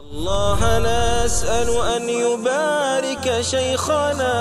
الله نسأل أن يبارك شيخنا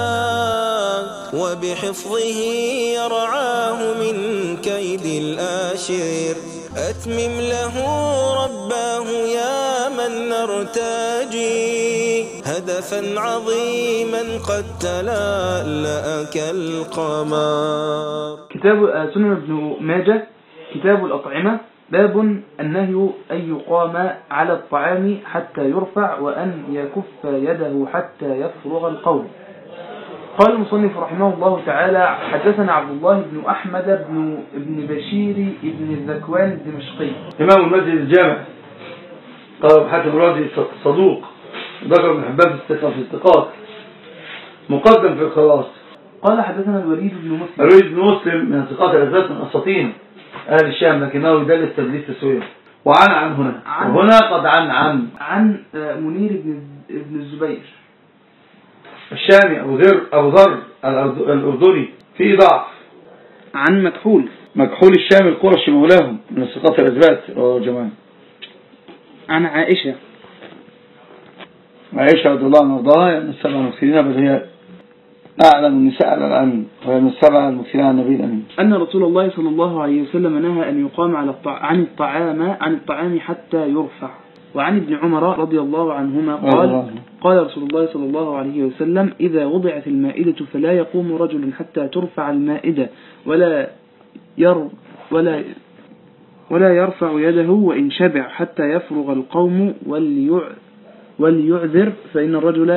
وبحفظه يرعاه من كيد الآشر. أتمم له رباه يا من نرتجي هدفا عظيما قد تلألأ كالقمر. كتاب سنن ابن ماجه كتاب الأطعمة. باب النهي أن يقام على الطعام حتى يرفع وأن يكف يده حتى يفرغ القول. قال المصنف رحمه الله تعالى: حدثنا عبد الله بن أحمد بن بشير بن الذكوان الدمشقي إمام المسجد الجامع، قال أبو حاتم الرازي صدوق، ذكر ابن حبان في الثقات، مقدم في الخلاص. قال حدثنا الوليد بن مسلم من ثقات الأزواج من أساطين أهل الشام، لكنه يدلس تدليس تسوية. وعن هنا وهنا قد عن منير بن الزبير الشامي أبو ذر الأردني في ضعف. عن مكحول الشامي القرشي مولاهم من ثقات الأزواج جماعة. عن عائشة رضي الله عنها وارضاها، يعني السبع المكثرين، بل هي أعلم النساء على العلم، وهي من السبع المكثرين عن النبي الأمين، أن رسول الله صلى الله عليه وسلم نهى أن يقام عن الطعام حتى يرفع. وعن ابن عمر رضي الله عنهما قال رسول الله صلى الله عليه وسلم: إذا وضعت المائدة فلا يقوم رجل حتى ترفع المائدة ولا يرفع يده وإن شبع حتى يفرغ القوم وليعذر، فإن الرجل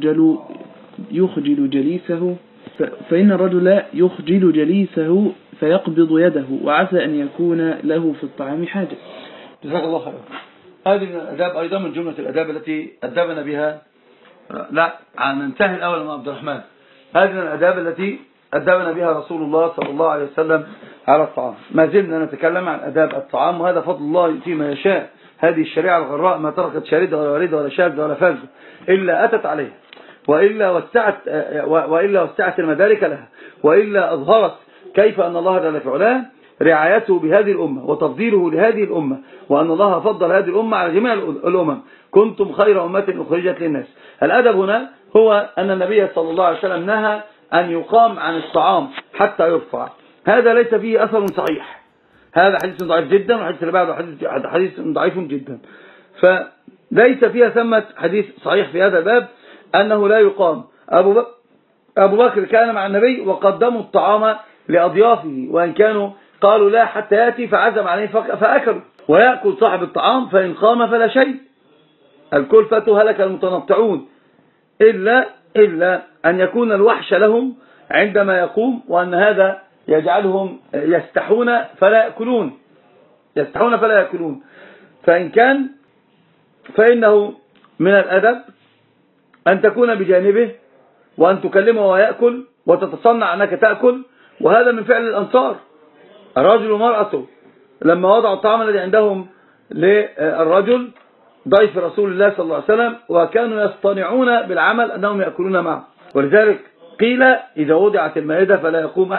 يخجل جليسه فيقبض يده، وعسى أن يكون له في الطعام حاجة. جزاك الله خير. هذه من الأداب أيضا، من جملة الأداب التي أدبنا بها. لا، ننتهي الأول مع عبد الرحمن. هذه من الأداب التي أدبنا بها رسول الله صلى الله عليه وسلم على الطعام. ما زلنا نتكلم عن أداب الطعام، وهذا فضل الله يؤتيه ما يشاء. هذه الشريعة الغراء ما تركت شاردة ولا واردة ولا شاذة ولا فاذة إلا أتت عليه، وإلا وسعت المدارك لها، وإلا أظهرت كيف أن الله جل في علاه رعايته بهذه الأمة وتفضيله لهذه الأمة، وأن الله فضل هذه الأمة على جميع الأمم. كنتم خير أمة أخرجت للناس. الأدب هنا هو أن النبي صلى الله عليه وسلم نهى أن يقام عن الطعام حتى يرفع. هذا ليس فيه أثر صحيح، هذا حديث ضعيف جدا، والحديث اللي بعده حديث ضعيف جدا. فليس فيها ثمة حديث صحيح في هذا الباب أنه لا يقام. أبو بكر كان مع النبي وقدموا الطعام لأضيافه، وإن كانوا قالوا لا حتى يأتي، فعزم عليه فأكلوا. ويأكل صاحب الطعام فإن قام فلا شيء، الكلفة هلك المتنطعون، إلا أن يكون الوحش لهم عندما يقوم، وأن هذا يجعلهم يستحون فلا يأكلون. فإن كان فإنه من الأدب أن تكون بجانبه وأن تكلمه ويأكل وتتصنع أنك تأكل. وهذا من فعل الأنصار، الرجل ومرأته لما وضعوا الطعام الذي عندهم للرجل ضيف رسول الله صلى الله عليه وسلم، وكانوا يصطنعون بالعمل أنهم يأكلون معه. ولذلك قيل: إذا وضعت المائدة فلا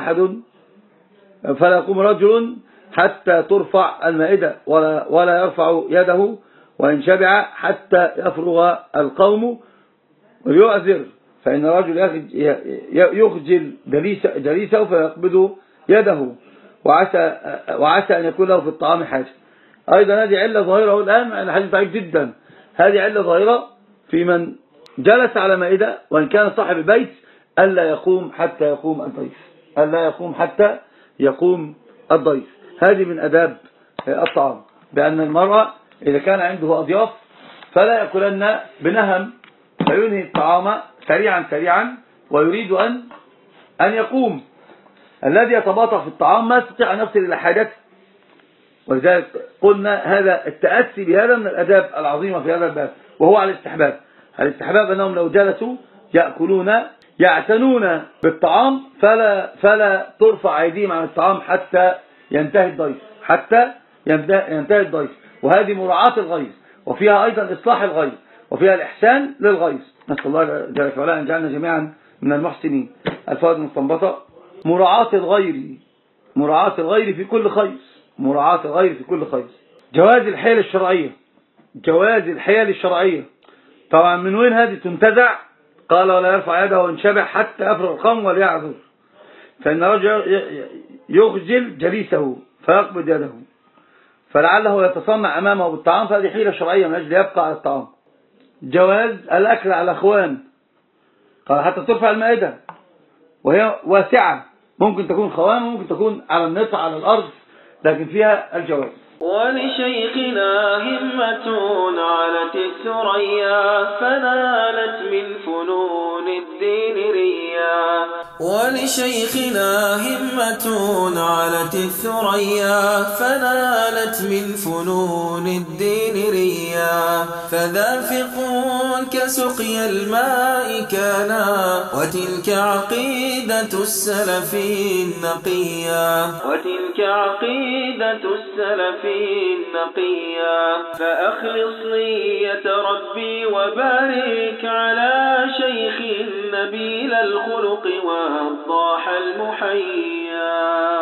يقوم رجل حتى ترفع المائدة ولا يرفع يده، وإن شبع حتى يفرغ القوم ويعذر، فإن الرجل يخجل جليسه فيقبض يده، وعسى أن يكون له في الطعام حاجة. أيضا هذه علة ظاهرة الآن، الحديث ضعيف جدا. هذه علة ظاهرة في من جلس على مائدة وإن كان صاحب البيت ألا يقوم حتى يقوم الضيف. هذه من أداب الطعام، بأن المرأة إذا كان عنده أضياف فلا يأكلن بنهم، فينهي الطعام سريعا ويريد أن يقوم. الذي يتباطأ في الطعام ما يستطيع أن يصل إلى حاجته. ولذلك قلنا هذا التأسي بهذا من الأداب العظيمة في هذا الباب، وهو على الاستحباب أنهم لو جلسوا يأكلون يعتنون بالطعام فلا ترفع أيديهم عن الطعام حتى ينتهي الضيف. وهذه مراعاة الغيظ، وفيها أيضا إصلاح الغيظ، وفيها الإحسان للغيظ. نسأل الله جل وعلا أن يجعلنا جميعا من المحسنين. الفوائد المستنبطة: مراعاة الغير في كل خير، جواز الحيل الشرعية جواز الحيل الشرعية. طبعا من وين هذه تنتزع؟ قال ولا يرفع يده وانشبع حتى أفرغ القوم وليعذر، فإن رجل يخجل جليسه فيقبض يده فلعله يتصنع أمامه بالطعام، فهذه حيلة شرعية من أجل يبقى على الطعام. جواز الأكل على أخوان، قال حتى ترفع المائدة، وهي واسعة، ممكن تكون خوان وممكن تكون على النطع على الأرض، لكن فيها الجواز. ولشيخنا همة علت الثريا فنالت من فنون الدين ريا. ولشيخنا همة علت الثريا فنالت من فنون الدين ريا. فذا فقه كسقي الماء كانا وتلك عقيدة السلف النقيا. وتلك عقيدة السلف النقيا. فأخلص نية ربي وبارك على شيخ نبيل الخلق وضاح المحيا.